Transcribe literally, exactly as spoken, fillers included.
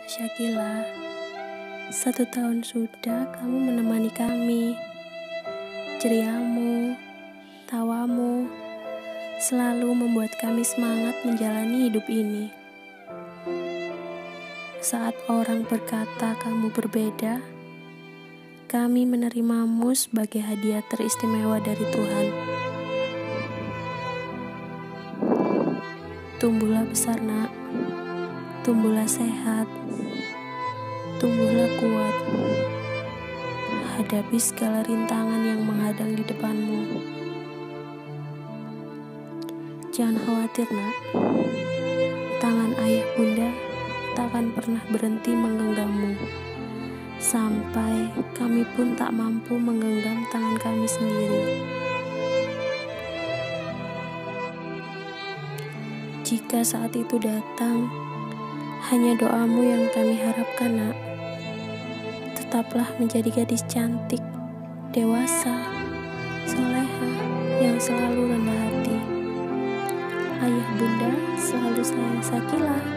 Syakila, satu tahun sudah kamu menemani kami. Ceriamu, tawamu, selalu membuat kami semangat menjalani hidup ini. Saat orang berkata kamu berbeda, kami menerimamu sebagai hadiah teristimewa dari Tuhan. Tumbuhlah besar, nak. Tumbuhlah sehat. Tumbuhlah kuat. Hadapi segala rintangan yang menghadang di depanmu. Jangan khawatir, nak. Tangan ayah bunda tak akan pernah berhenti menggenggammu, sampai kami pun tak mampu menggenggam tangan kami sendiri. Jika saat itu datang, hanya doamu yang kami harapkan, nak. Tetaplah menjadi gadis cantik, dewasa, soleha, yang selalu rendah hati. Ayah bunda selalu sayang Syakila.